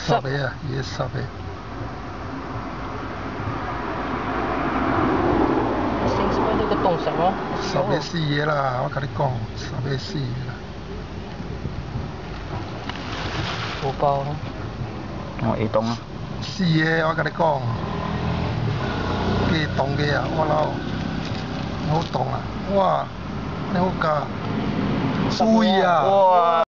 十个啊，伊10个。 星什么那个东什么 ？10个4个啦，我甲你讲，10个4个啦。 无包。 哦，会动啊。 4个我甲你讲，加动个啊，我老好动啊，哇，你好教，注意啊！ 哇。